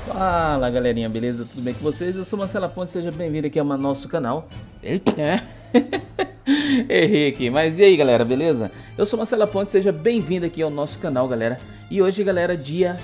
Fala galerinha, beleza? Tudo bem com vocês? Eu sou Marcelo Ponte, seja bem-vindo aqui ao nosso canal. Eita, errei aqui, mas e aí galera, beleza? Eu sou Marcelo Ponte, seja bem-vindo aqui ao nosso canal, galera. E hoje, galera, dia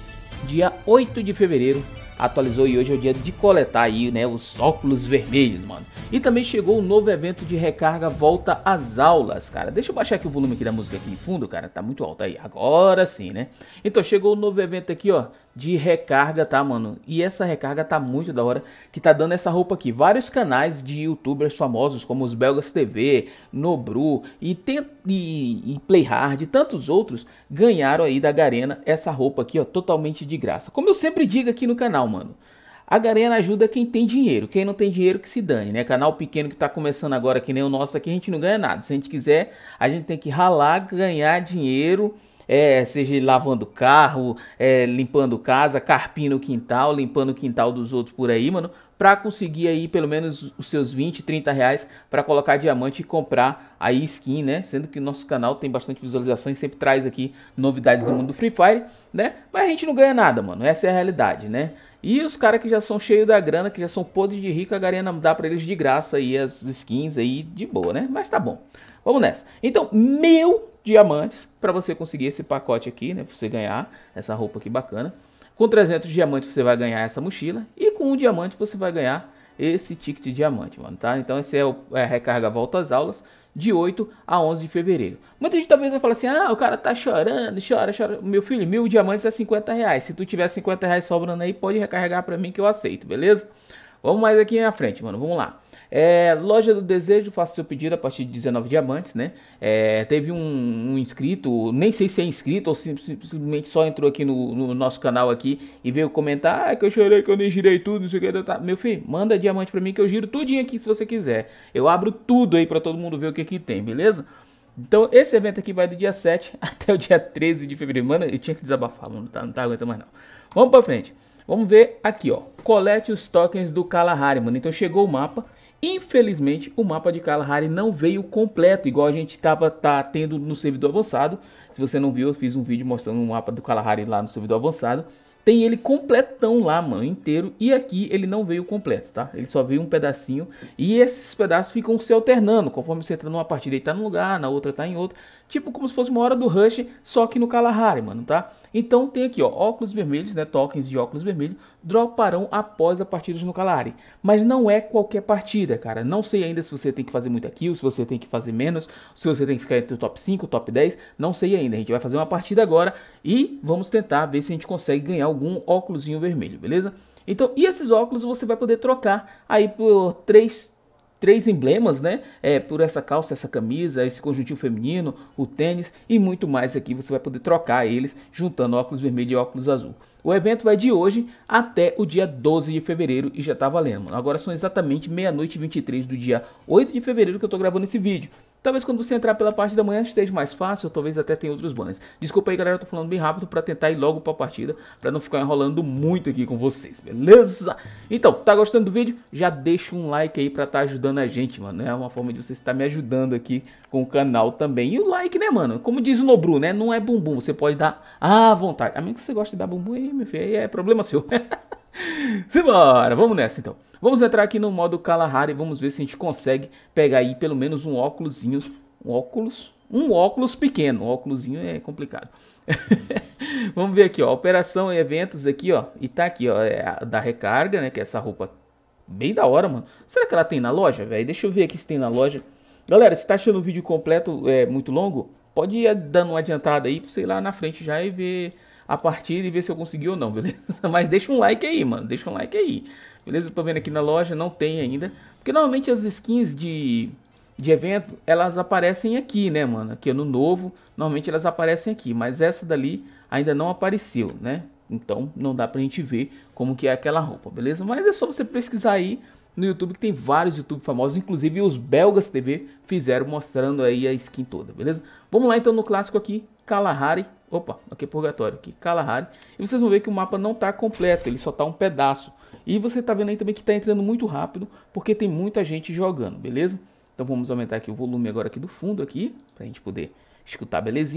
8 de fevereiro, atualizou e hoje é o dia de coletar aí, né, os óculos vermelhos, mano. E também chegou o novo evento de recarga volta às aulas, cara. Deixa eu baixar aqui o volume aqui da música aqui de fundo, cara, tá muito alto aí. Agora sim, né? Então chegou o novo evento aqui, ó, de recarga, tá, mano? E essa recarga tá muito da hora, que tá dando essa roupa aqui. Vários canais de youtubers famosos, como os Belgas TV, Nobru e Playhard e tantos outros, ganharam aí da Garena essa roupa aqui, ó, totalmente de graça. Como eu sempre digo aqui no canal, mano, a Garena ajuda quem tem dinheiro, quem não tem dinheiro que se dane, né? Canal pequeno que tá começando agora, que nem o nosso aqui, a gente não ganha nada. Se a gente quiser, a gente tem que ralar, ganhar dinheiro, seja lavando carro, limpando casa, carpindo o quintal, limpando o quintal dos outros por aí, mano, pra conseguir aí pelo menos os seus 20, 30 reais pra colocar diamante e comprar aí skin, né? Sendo que o nosso canal tem bastante visualização e sempre traz aqui novidades do mundo do Free Fire, né? Mas a gente não ganha nada, mano, essa é a realidade, né? E os caras que já são cheios da grana, que já são podres de rico, a Garena dá pra eles de graça aí as skins aí de boa, né? Mas tá bom, vamos nessa. Então, 1000 diamantes para você conseguir esse pacote aqui, né? Pra você ganhar essa roupa aqui bacana. Com 300 diamantes você vai ganhar essa mochila. E com 1 diamante você vai ganhar esse ticket de diamante, mano, tá? Então esse é a recarga volta às aulas de 8 a 11 de fevereiro. Muita gente talvez vai falar assim, ah, o cara tá chorando, chora. Meu filho, 1000 diamantes é 50 reais. Se tu tiver 50 reais sobrando aí, pode recarregar pra mim que eu aceito, beleza? Vamos mais aqui na frente, mano, vamos lá. Loja do Desejo, faça seu pedido a partir de 19 diamantes, né? Teve um inscrito, nem sei se é inscrito ou simplesmente só entrou aqui no nosso canal aqui e veio comentar, que eu chorei, que eu nem girei tudo, não sei o que. Tá. Meu filho, manda diamante pra mim que eu giro tudinho aqui se você quiser. Eu abro tudo aí pra todo mundo ver o que tem, beleza? Então esse evento aqui vai do dia 7 até o dia 13 de fevereiro. Mano, eu tinha que desabafar, mano, não tá aguentando mais não. Vamos pra frente. Vamos ver aqui, ó. Colete os tokens do Kalahari, mano. Então chegou o mapa. Infelizmente, o mapa de Kalahari não veio completo, igual a gente tá tendo no servidor avançado. Se você não viu, eu fiz um vídeo mostrando o mapa do Kalahari lá no servidor avançado. Tem ele completão lá, mano, inteiro. E aqui ele não veio completo, tá? Ele só veio um pedacinho. E esses pedaços ficam se alternando. Conforme você entra numa partida, ele tá num lugar, na outra tá em outro. Tipo como se fosse uma hora do Rush, só que no Kalahari, mano, tá? Então tem aqui, ó, óculos vermelhos, né? Tokens de óculos vermelhos droparão após a partida no Kalahari. Mas não é qualquer partida, cara. Não sei ainda se você tem que fazer muita kill, se você tem que fazer menos, se você tem que ficar entre o top 5, top 10. Não sei ainda. A gente vai fazer uma partida agora e vamos tentar ver se a gente consegue ganhar algum óculosinho vermelho, beleza? Então, e esses óculos você vai poder trocar aí por três emblemas, né? Por essa calça, essa camisa, esse conjuntinho feminino, o tênis e muito mais aqui. Você vai poder trocar eles juntando óculos vermelho e óculos azul. O evento vai de hoje até o dia 12 de fevereiro e já tá valendo. Agora são exatamente meia-noite e 23 do dia 8 de fevereiro que eu tô gravando esse vídeo. Talvez quando você entrar pela parte da manhã esteja mais fácil, ou talvez até tenha outros banners. Desculpa aí, galera, eu tô falando bem rápido pra tentar ir logo pra partida, pra não ficar enrolando muito aqui com vocês, beleza? Então, tá gostando do vídeo? Já deixa um like aí pra tá ajudando a gente, mano. É uma forma de você estar me ajudando aqui com o canal também. E o like, né, mano? Como diz o Nobru, né? Não é bumbum, você pode dar à vontade. A menos que você goste de dar bumbum aí, meu filho, aí é problema seu. Simbora, vamos nessa então. Vamos entrar aqui no modo Kalahari e vamos ver se a gente consegue pegar aí pelo menos um óculosinho. Um óculos pequeno. Um óculosinho é complicado. Vamos ver aqui, ó. Operação e eventos aqui, ó. E tá aqui, ó. A da recarga, né? Que é essa roupa bem da hora, mano. Será que ela tem na loja, velho? Deixa eu ver aqui se tem na loja. Galera, se tá achando o vídeo completo muito longo, pode ir dando uma adiantada aí, sei lá, na frente já e ver a partida e ver se eu consegui ou não, beleza? Mas deixa um like aí, mano. Deixa um like aí. Beleza? Eu tô vendo aqui na loja, não tem ainda. Porque normalmente as skins de evento, elas aparecem aqui, né, mano? Aqui no novo, normalmente elas aparecem aqui. Mas essa dali ainda não apareceu, né? Então não dá pra gente ver como que é aquela roupa, beleza? Mas é só você pesquisar aí no YouTube, que tem vários YouTube famosos. Inclusive os Belgas TV fizeram mostrando aí a skin toda, beleza? Vamos lá então no clássico aqui, Kalahari. Opa, aqui é purgatório aqui, Kalahari. E vocês vão ver que o mapa não tá completo, ele só tá um pedaço. E você tá vendo aí também que tá entrando muito rápido, porque tem muita gente jogando, beleza? Então vamos aumentar aqui o volume agora aqui do fundo aqui, pra gente poder escutar belezinha, né?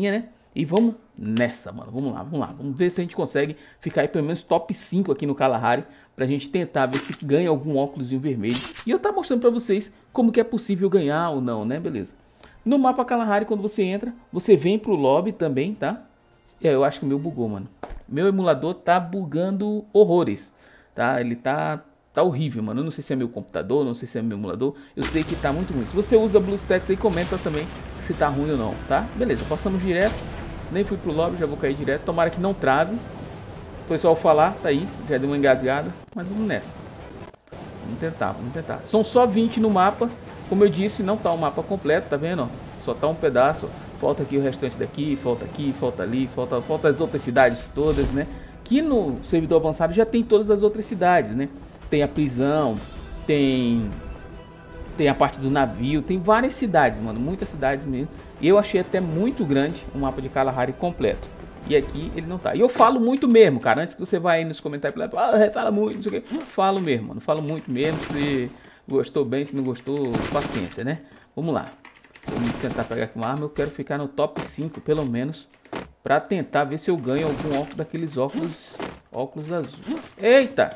E vamos nessa, mano. Vamos lá, vamos lá. Vamos ver se a gente consegue ficar aí pelo menos top 5 aqui no Kalahari. Pra gente tentar ver se ganha algum óculos vermelho. E eu tá mostrando pra vocês como que é possível ganhar ou não, né? Beleza. No mapa Kalahari, quando você entra, você vem pro lobby também, tá? Eu acho que o meu bugou, mano. Meu emulador tá bugando horrores, tá? Ele tá horrível, mano. Eu não sei se é meu computador, não sei se é meu emulador. Eu sei que tá muito ruim. Se você usa BlueStacks aí, comenta também se tá ruim ou não, tá? Beleza, passamos direto. Nem fui pro lobby, já vou cair direto. Tomara que não trave. Foi só eu falar, tá aí. Já deu uma engasgada, mas vamos nessa. Vamos tentar, vamos tentar. São só 20 no mapa. Como eu disse, não tá o mapa completo, tá vendo? Ó? Só tá um pedaço. Falta aqui o restante daqui, falta ali, falta as outras cidades todas, né? Que no servidor avançado já tem todas as outras cidades, né? Tem a prisão, tem a parte do navio, tem várias cidades, mano, muitas cidades mesmo. E eu achei até muito grande o mapa de Kalahari completo. E aqui ele não tá. E eu falo muito mesmo, cara. Antes que você vá aí nos comentários e fala muito, não sei o que. Falo mesmo, mano. Falo muito mesmo. Se gostou bem, se não gostou, paciência, né? Vamos lá. Vamos tentar pegar aqui uma arma. Eu quero ficar no top 5, pelo menos. Pra tentar ver se eu ganho algum óculos daqueles óculos azul. Eita!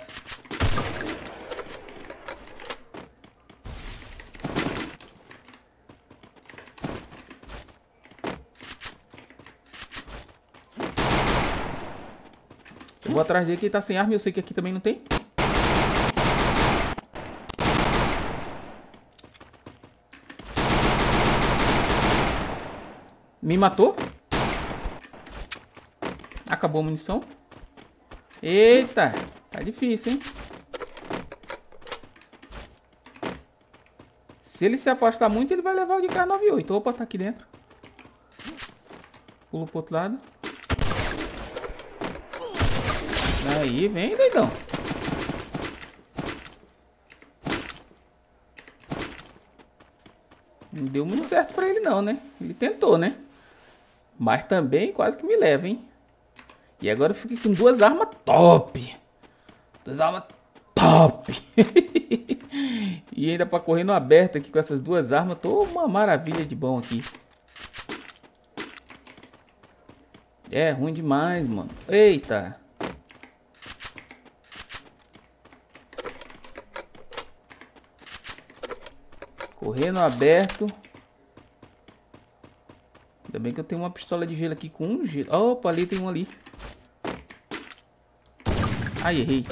Eu vou atrás dele que ele tá sem arma e eu sei que aqui também não tem. Me matou. Acabou a munição. Eita, tá difícil, hein? Se ele se afastar muito, ele vai levar o de K98. Opa, tá aqui dentro. Pula pro outro lado. Aí, vem, doidão. Não deu muito certo pra ele não, né? Ele tentou, né? Mas também quase que me leva, hein? E agora eu fiquei com duas armas top. Duas armas top. E ainda pra correr no aberto aqui com essas duas armas. Tô uma maravilha de bom aqui. É ruim demais, mano. Eita. Correr no aberto. Ainda bem que eu tenho uma pistola de gelo aqui com um gelo. Opa, ali tem um ali. Ai, errei.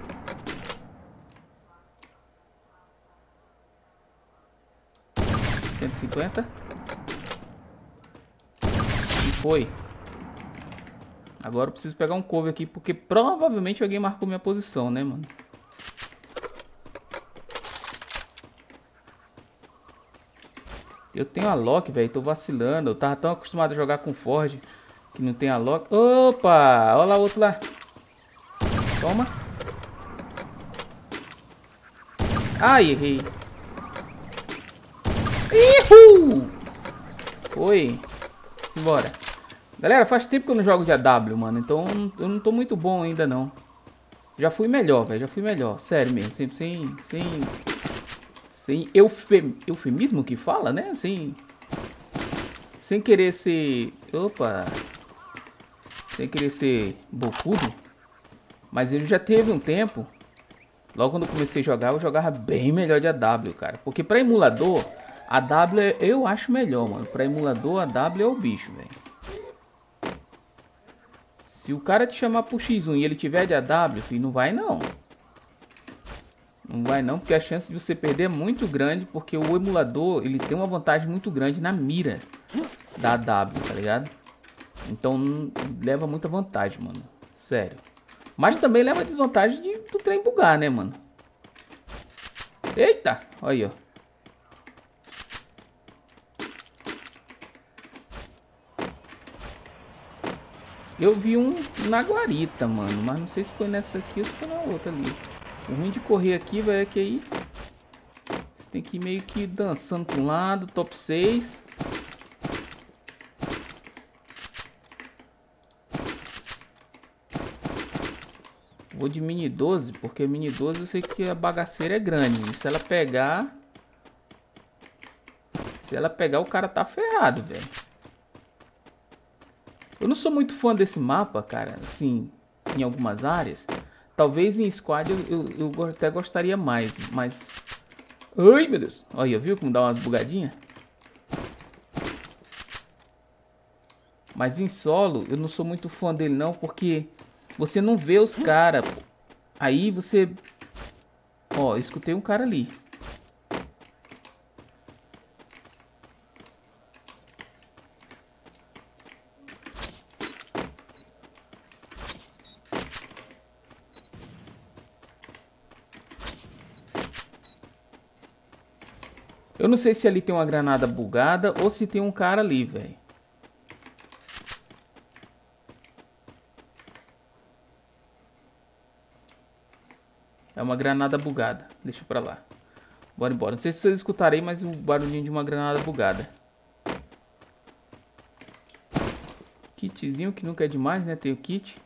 $150. E foi. Agora eu preciso pegar um cover aqui, porque provavelmente alguém marcou minha posição, né, mano? Eu tenho a Lock, velho. Tô vacilando. Eu tava tão acostumado a jogar com Ford que não tem a Lock. Opa! Olha lá o outro lá. Toma. Ai, errei. Ihu! Foi. Simbora. Galera, faz tempo que eu não jogo de AW, mano. Então eu não tô muito bom ainda, não. Já fui melhor, velho. Já fui melhor. Sério mesmo. Sem eufemismo que fala, né? Sem querer ser... Opa! Sem querer ser bocudo. Mas ele já teve um tempo. Logo quando eu comecei a jogar, eu jogava bem melhor de AW, cara. Porque pra emulador, a AW eu acho melhor, mano. Pra emulador, a AW é o bicho, velho. Se o cara te chamar pro X1 e ele tiver de AW, filho, não vai não. Não vai não, porque a chance de você perder é muito grande, porque o emulador, ele tem uma vantagem muito grande na mira da AW, tá ligado? Então leva muita vantagem, mano. Sério. Mas também leva a desvantagem do trem bugar, né, mano? Eita! Olha aí, ó. Eu vi um na guarita, mano. Mas não sei se foi nessa aqui ou se foi na outra ali. O ruim de correr aqui, velho, é que aí você tem que ir meio que dançando para um lado. Top 6. Vou de mini 12, porque mini 12 eu sei que a bagaceira é grande. E se ela pegar... o cara tá ferrado, velho. Eu não sou muito fã desse mapa, cara, assim, em algumas áreas. Talvez em squad eu até gostaria mais, mas... Ai, meu Deus. Olha, viu como dá umas bugadinhas? Mas em solo, eu não sou muito fã dele não, porque você não vê os caras. Aí você... Ó, eu escutei um cara ali. Eu não sei se ali tem uma granada bugada ou se tem um cara ali, velho. É uma granada bugada. Deixa pra lá. Bora embora. Não sei se vocês escutarem, mas o barulhinho de uma granada bugada. Kitzinho que nunca é demais, né? Tem o kit.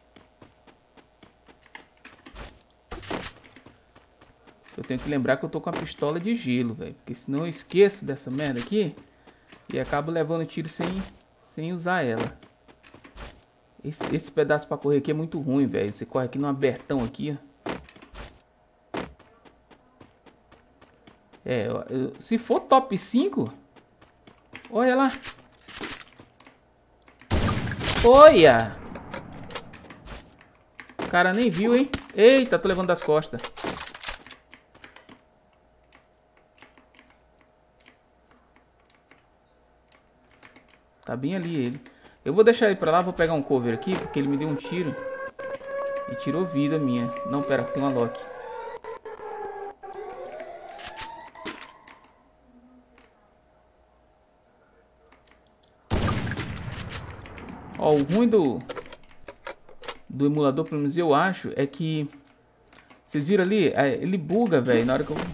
Eu tenho que lembrar que eu tô com a pistola de gelo, velho. Porque senão eu esqueço dessa merda aqui. E acabo levando tiro sem usar ela. Esse pedaço pra correr aqui é muito ruim, velho. Você corre aqui no abertão aqui, ó. É, se for top 5... Olha lá. Olha! O cara nem viu, hein? Eita, tô levando das costas. Tá bem ali ele. Eu vou deixar ele pra lá, vou pegar um cover aqui, porque ele me deu um tiro. E tirou vida minha. Não, pera, tem uma lock. Ó, o ruim do emulador, pelo menos eu acho, é que... Vocês viram ali? Ele buga, velho, na hora que eu...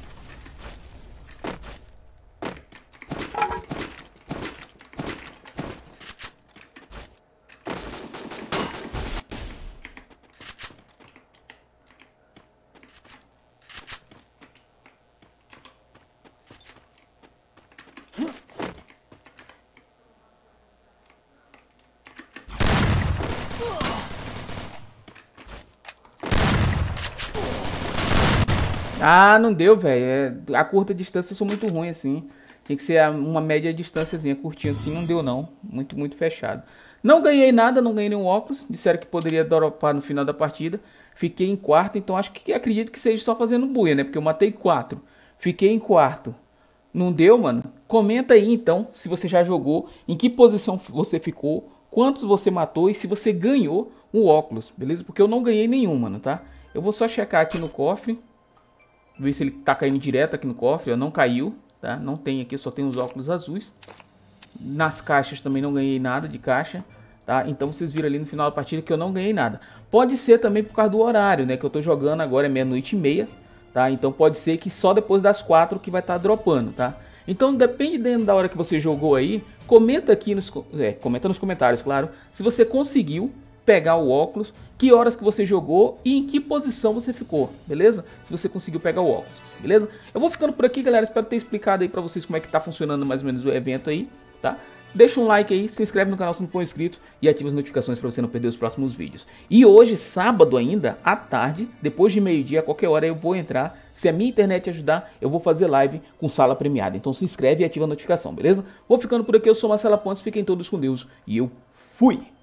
Ah, não deu, velho. A curta distância eu sou muito ruim assim. Tinha que ser uma média distânciazinha, curtinha assim. Não deu não. Muito fechado. Não ganhei nada, não ganhei nenhum óculos. Disseram que poderia dropar no final da partida. Fiquei em quarto, então acredito que seja só fazendo buia, né? Porque eu matei 4. Fiquei em quarto. Não deu, mano? Comenta aí então se você já jogou, em que posição você ficou, quantos você matou e se você ganhou um óculos, beleza? Porque eu não ganhei nenhum, mano, tá? Eu vou só checar aqui no cofre. Ver se ele tá caindo direto aqui no cofre. Não caiu, tá? Não tem aqui, só tem os óculos azuis. Nas caixas também não ganhei nada de caixa, tá? Então vocês viram ali no final da partida que eu não ganhei nada. Pode ser também por causa do horário, né? Que eu tô jogando agora, é 00:30, tá? Então pode ser que só depois das 4 que vai estar dropando, tá? Então dependendo da hora que você jogou aí, comenta aqui comenta nos comentários, claro, se você conseguiu pegar o óculos, que horas que você jogou e em que posição você ficou, beleza? Se você conseguiu pegar o óculos, beleza? Eu vou ficando por aqui, galera, espero ter explicado aí pra vocês como é que tá funcionando mais ou menos o evento aí, tá? Deixa um like aí, se inscreve no canal se não for inscrito e ativa as notificações para você não perder os próximos vídeos. E hoje, sábado ainda, à tarde, depois de meio-dia, a qualquer hora eu vou entrar. Se a minha internet ajudar, eu vou fazer live com sala premiada. Então se inscreve e ativa a notificação, beleza? Vou ficando por aqui, eu sou Marcelo Pontes, fiquem todos com Deus e eu fui!